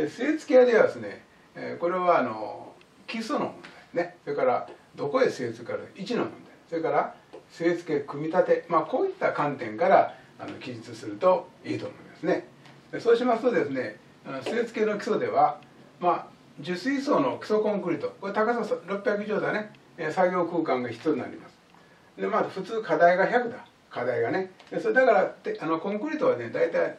で据え付けではですね、これは基礎の問題ね、それからどこへ据え付ける位置の問題、それから据え付け組み立て、こういった観点から記述するといいと思いますね。でそうしますとですね、据え付けの基礎では、受水層の基礎コンクリート、これ高さ600以上だね、作業空間が必要になります。で普通課題が100だ、課題がね。でそれだからコンクリートはね、大体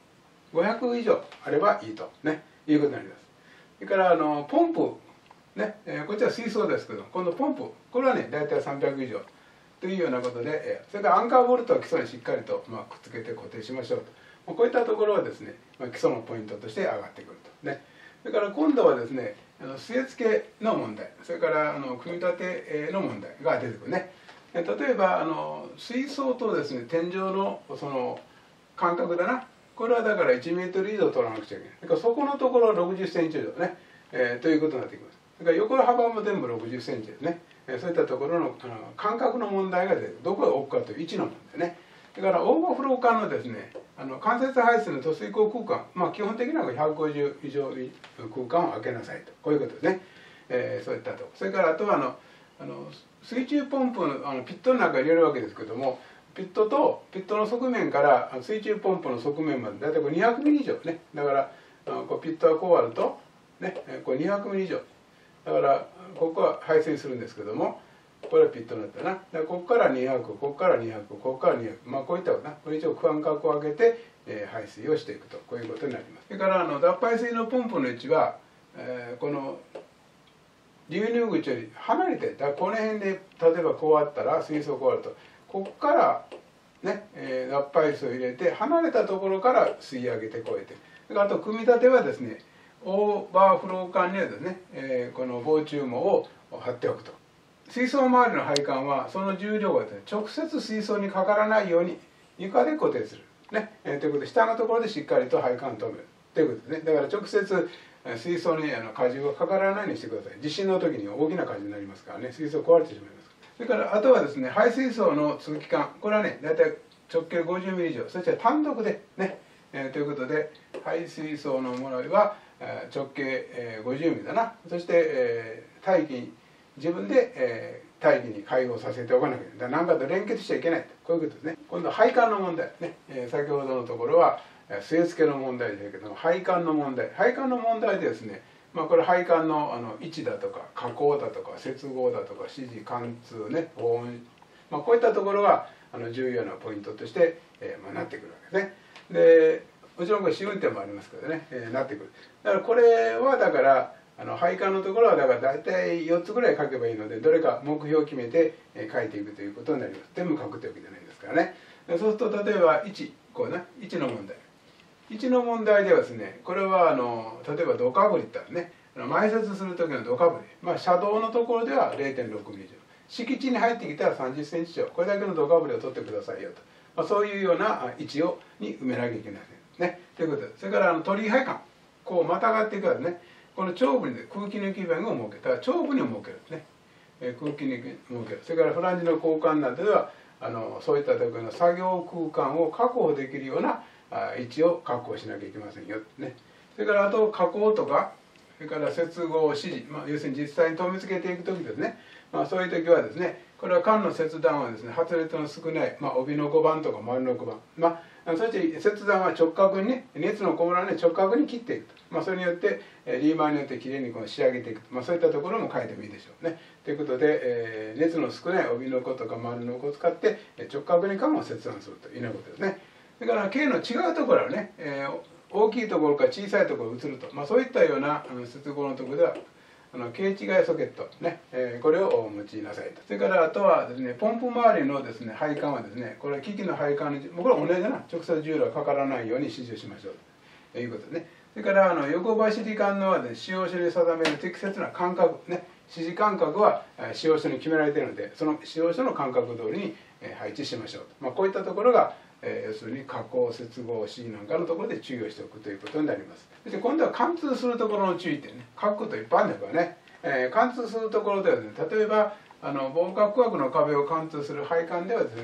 500以上あればいいとね、いうことになります。それからポンプね、こっちは水槽ですけど、今度ポンプ、これはね大体300以上というようなことで、それからアンカーボルトは基礎にしっかりとくっつけて固定しましょうと、こういったところはですね、基礎のポイントとして上がってくるとね。それから今度はですね、据え付けの問題、それから組み立ての問題が出てくるね。例えば水槽とですね、天井のその間隔だな、これはだから1メートル以上取らなくちゃいけない。だからそこのところ60センチ以上ね、ということになってきます。それから横幅も全部60センチですね。そういったところの間隔の問題が出てくる。どこへ置くかという位置の問題ね。それからオーバーフロー管のですね、間接排水の塗水口空間、基本的には150以上空間を空けなさいと、こういうことですね。そういったところ。それからあとは水中ポンプのピットの中に入れるわけですけども、ピットの側面から水中ポンプの側面までだいたい200ミリ以上ね。だからピットはこうあるとね、これ200ミリ以上だから、ここは排水するんですけども、これはピットになったな。だからここから200、ここから200、ここから200、こういったことな、これ一応間隔を空けて、排水をしていくと、こういうことになります。それから脱排水のポンプの位置は、この流入口より離れて、だからこの辺で例えばこうあったら、水槽こうあると、ここからね、脱排水を入れて離れたところから吸い上げてこうやって、それからあと組み立てはですね、オーバーフロー管にはですね、この防虫網を張っておくと。水槽周りの配管はその重量がですね、直接水槽にかからないように床で固定する、ねということで、下のところでしっかりと配管を止めるということですね。だから直接水槽に荷重がかからないようにしてください。地震の時に大きな荷重になりますからね、水槽壊れてしまいます。それからあとはですね、排水槽の通気管、これはね、だいたい直径50ミリ以上、そして単独でね、ということで、排水槽のものは直径50ミリだな。そして大気に自分で大気に開放させておかなきゃいけない。だから何かと連結しちゃいけない、こういうことですね。今度配管の問題ね、先ほどのところは据え付けの問題ですけども、配管の問題でですね、これ配管の位置だとか加工だとか接合だとか指示貫通ね、保温、こういったところが重要なポイントとして、なってくるわけですね。でもちろんこれ試運転もありますけどね、なってくる。だからこれはだから配管のところはだから大体4つぐらい書けばいいので、どれか目標を決めて書いていくということになります。全部書くというわけじゃないですからね。そうすると例えば1、こうね、1の問題。1の問題ではですね、これは例えば土かぶりってあるね、埋設する時の土かぶり、車道のところでは 0.6 ミリ以上、敷地に入ってきたら30センチ以上、これだけの土かぶりを取ってくださいよと、そういうような位置に埋めなきゃいけないね。ということで、それから鳥居配管、こうまたがっていくからね、この頂部に空気抜き弁を設けたら頂部に設けるね、空気抜き設ける。それからフランジの交換などではそういった時の作業空間を確保できるような位置を確保しなきゃいけませんよね。それからあと加工とか、それから接合指示、要するに実際に留め付けていく時ですね、そういう時はですね、これは管の切断はですね、発熱の少ない、帯の5番とか丸の5番、そして切断は直角にね、熱のこもらない直角に切っていくと、それによってリーマンによってきれいにこう仕上げていくと、そういったところも書いてもいいでしょうね。ということで、熱の少ない帯の子とか丸の子を使って直角に管を切断するというようなことですね。それから径の違うところはね、大きいところから小さいところに移ると、そういったような接合のところでは径違いソケットね、これを用いなさいと。それからあとはですね、ポンプ周りのですね、配管はですね、これは機器の配管に、これは同じだな、直接重量がかからないように指示をしましょうということですね。それから横走り管のは、ね、使用書に定める適切な間隔ね、指示間隔は使用書に決められているので、その使用書の間隔通りに配置しましょうと、こういったところが要するに加工接合指示なんかのところで注意をしておくということになります。そして今度は貫通するところの注意点ね、書くこといっぱいあるんだからね、貫通するところではですね、例えば防火区枠の壁を貫通する配管ではですね、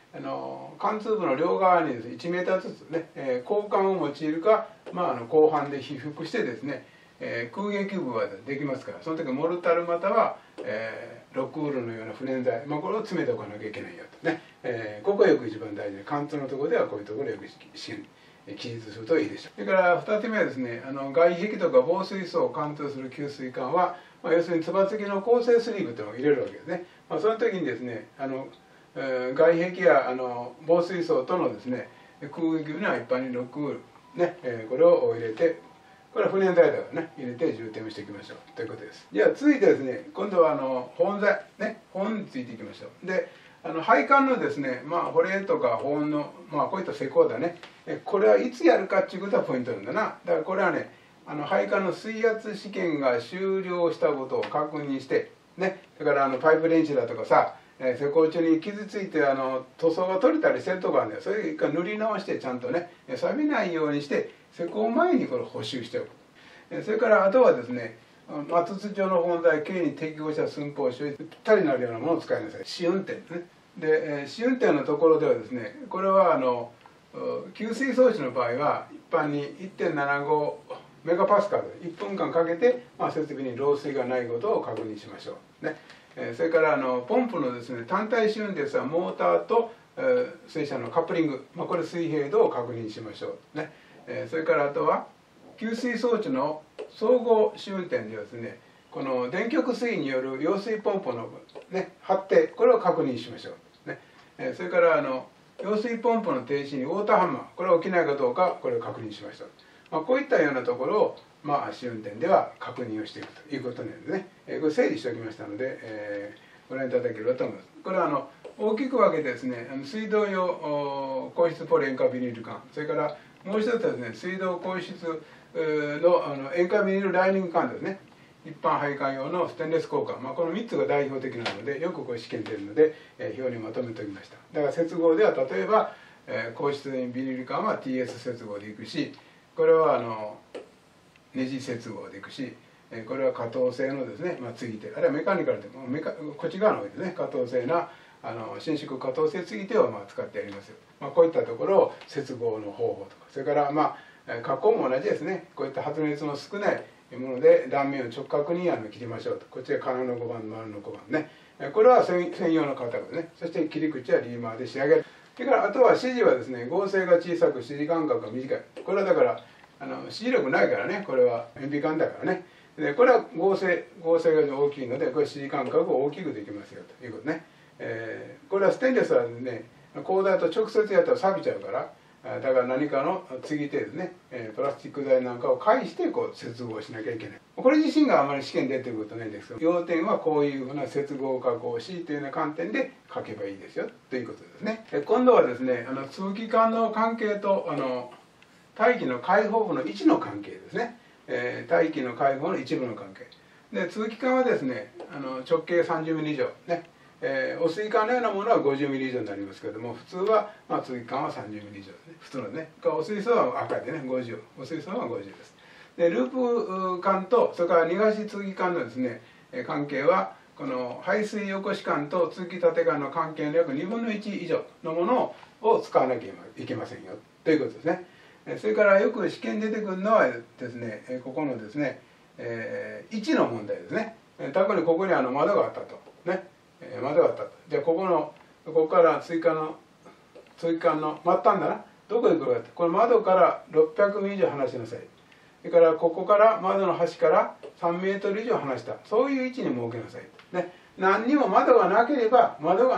貫通部の両側にですね1メーターずつね、交換を用いるか、鋼板で被覆してですね、空撃部はできますから、その時モルタルまたは、ロックウールのような不燃材、これを詰めておかなきゃいけないよとね、ここがよく一番大事で、貫通のところではこういうところをよく記述するといいでしょう。それから2つ目はですね、外壁とか防水層を貫通する給水管は、要するにつば付きの構成スリーブというのを入れるわけですね。その時にですね、外壁や防水層とのですね空撃部には一般にロックウール、ねこれを入れて、これは不燃材だからね入れて充填をしていきましょうということです。じゃあ続いてですね、今度は保温材ね、保温についていきましょう。で配管のですね、保冷とか保温のこういった施工だね、これはいつやるかっていうことはポイントなんだな。だからこれはね、配管の水圧試験が終了したことを確認してね、だからパイプ練習だとかさ、施工中に傷ついて塗装が取れたりしてるとこあるんだよ。それ一回塗り直してちゃんとね錆びないようにして施工前にこれ補修しておく。それからあとはですね、筒状の保温材、軽に適合した寸法をぴったりなるようなものを使いなさい。試運転ですね。で試運転のところではですね、これは給水装置の場合は一般に 1.75 メガパスカルで1分間かけて、設備に漏水がないことを確認しましょうね。それからポンプのですね単体試運ですが、モーターと水車のカップリング、これ水平度を確認しましょうね。それからあとは給水装置の総合試運転ではですね、この電極水による揚水ポンプのね発程、これを確認しましょうね。それから揚水ポンプの停止にウォーターハンマー、これが起きないかどうか、これを確認しましょう。こういったようなところを試運転では確認をしていくということなんですね。これ整理しておきましたので、ご覧いただければと思います。これは大きく分けてですね、水道用硬質ポリ塩化ビニール管、それからもう一つはですね、水道硬質の塩化ビニールライニング管ですね。一般配管用のステンレス交換、この3つが代表的なのでよくこれ試験出るので、表にまとめておきました。だから接合では例えば、硬質ビニール管は TS 接合でいくし、これはネジ接合でいくし、これは可動性のですね、継ぎ手、あるいはメカニカルでもこっち側の方ですね、可動性な伸縮可動性継ぎ手を使ってやりますよ。こういったところを接合の方法とか、それから加工も同じですね。こういった発熱の少ないもので断面を直角に切りましょうと。こっちが金の5番、丸の5番ね。これは専用の型ですね。そして切り口はリーマーで仕上げる。それからあとは指示はですね、合成が小さく指示間隔が短い。これはだから指示力ないからね、これは塩ビ管だからね。でこれは合成が大きいので、これ指示間隔を大きくできますよということね。これはステンレスはね、鋼材と直接やったら錆びちゃうから、だから何かの継ぎ手ですね、プラスチック材なんかを介して接合しなきゃいけない。これ自身があまり試験に出てくることないんですけど、要点はこういうふうな接合加工しというような観点で書けばいいですよということですね。今度はですね、通気管の関係と大気の開放部の位置の関係ですね。大気の開放の一部の関係で、通気管はですね直径30ミリ以上ね、汚水管のようなものは50ミリ以上になりますけれども、普通は通気管は30ミリ以上ですね。普通のね、汚水層は赤でね50、汚水層は50です。でループ管とそれから逃がし通気管のですね関係は、この排水よこし管と通気縦管の関係の約2分の1以上のものを使わなきゃいけませんよということですね。それからよく試験に出てくるのはですね、ここのですね、位置の問題ですね。特にここに窓があったとね、窓があったと。じゃあここから通気管の末端だな、どこへ来るかって、これ窓から600ミリ以上離しなさい。それからここから窓の端から3メートル以上離した、そういう位置に設けなさいね。何にも窓がなければ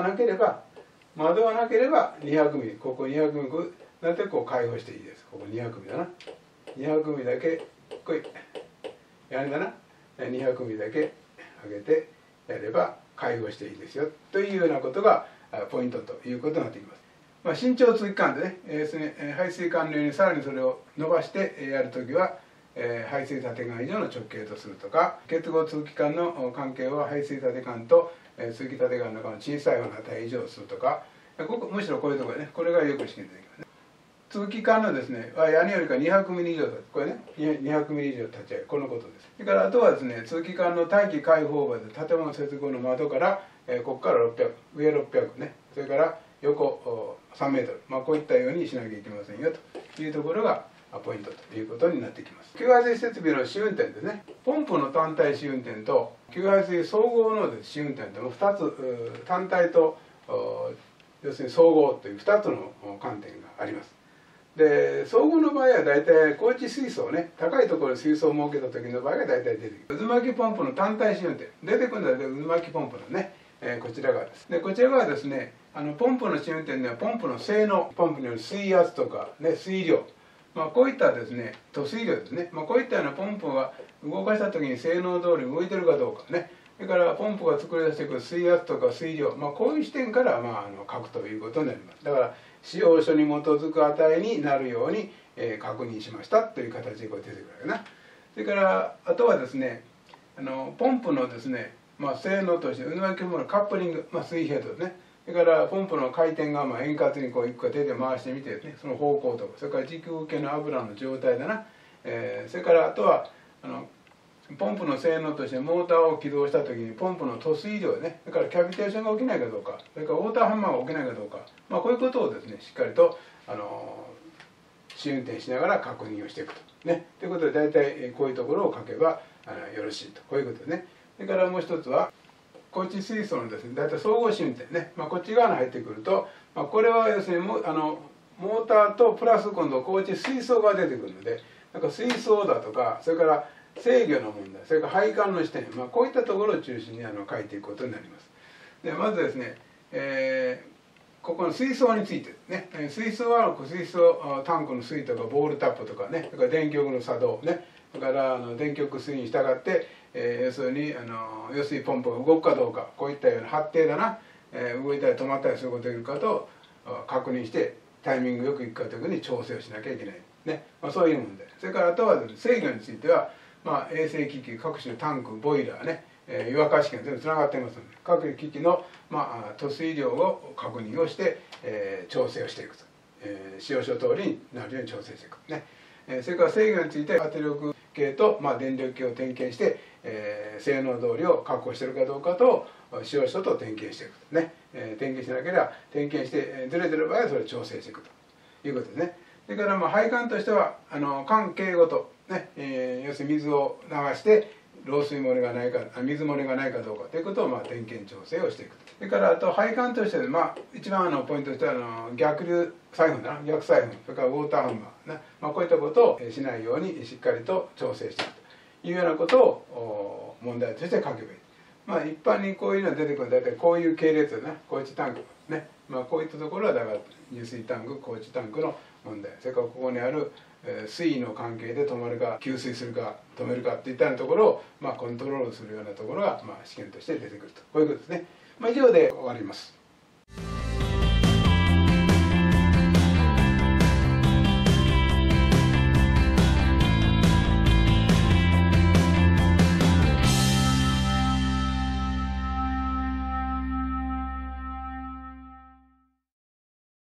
200ミリ、ここ200ミリだって開放していいです。ここ200ミリだな。200ミリだけ、こい。やれだな。200ミリだけ上げてやれば開放していいですよ。というようなことがポイントということになってきます。伸長通気管でね、排水管のようにさらにそれを伸ばしてやるときは、排水縦管以上の直径とするとか、結合通気管の関係は排水縦管と通気縦管の小さいような値以上するとか、むしろこういうところね、これがよく試験できますね。通気管のですね、屋根よりか200ミリ以上だ。これね、200ミリ以上立ち上げ、このことです。それからあとはですね、通気管の大気開放部で建物接合の窓から、ここから600、上600ね、それから横3メートル、こういったようにしなきゃいけませんよというところがポイントということになってきます。給排水設備の試運転ですね。ポンプの単体試運転と給排水総合の試運転との2つ、単体と要するに総合という2つの観点があります。で、総合の場合は大体高地水槽ね、高いところに水槽を設けた時の場合が大体出てくる。渦巻きポンプの単体試運転、出てくるのは渦巻きポンプのね、こちら側です。で、こちら側はですね、ポンプの試運転ではポンプの性能、ポンプによる水圧とか、ね、水量、こういったですね、塗水量ですね、こういったようなポンプが動かした時に性能通り動いてるかどうかね、それからポンプが作り出してくる水圧とか水量、こういう視点から書くということになります。だから使用書に基づく値になるように、確認しましたという形でこう出てくるわけな。それからあとはですね、ポンプのですね、性能として渦巻きポンプのカップリング、水平とですね、それからポンプの回転が円滑にこういくか手で回してみてですね、その方向とか、それから軸受けの油の状態だな、それからあとはポンプの性能としてモーターを起動した時にポンプの塗水量ね、それからキャビテーションが起きないかどうか、それからウォーターハンマーが起きないかどうか、こういうことをですねしっかりと試運転しながら確認をしていくとね。ということで大体こういうところを書けばよろしいと、こういうことですね。それからもう一つは高地水槽のですね、大体総合試運転ね、こっち側に入ってくると、これは要するにモーターとプラス今度高地水槽が出てくるので、水槽だとか、それから制御の問題、それから配管の視点、こういったところを中心に書いていくことになります。でまずですね、ここの水槽についてね、水槽は水槽タンクの水とかボールタップとかね、それから電極の作動ね、それから電極水に従って要するに要するにポンプが動くかどうか、こういったような発程だな、動いたり止まったりすることができるかと確認してタイミングよくいくかというふうに調整をしなきゃいけないね、そういう問題。それからあとは制御については衛星機器、各種タンク、ボイラーね、湯沸かし器が全部つながっていますので、各機器の塗水量を確認をして、調整をしていくと、使用書通りになるように調整していくね。それから制御について圧力計と、電力計を点検して、性能通りを確保しているかどうかと使用書と点検していくとね、点検しなければ点検してずれてる場合はそれを調整していくということですね。それから配管としては管径ごとね、要するに水を流して漏水漏れがないか、水漏れがないかどうかということを点検調整をしていくと。それからあと配管として一番ポイントとしては逆流サイフォンだな、逆サイフォン、それからウォーターハンマーね、こういったことをしないようにしっかりと調整していくというようなことを問題として書けばいい。一般にこういうのが出てくるのは大体こういう系列だな、高地タンクね、こういったところはだから入水タンク、高地タンクの問題、それからここにある水位の関係で止まるか給水するか止めるかっていったようなところをコントロールするようなところが試験として出てくると、こういうことですね。以上で終わります。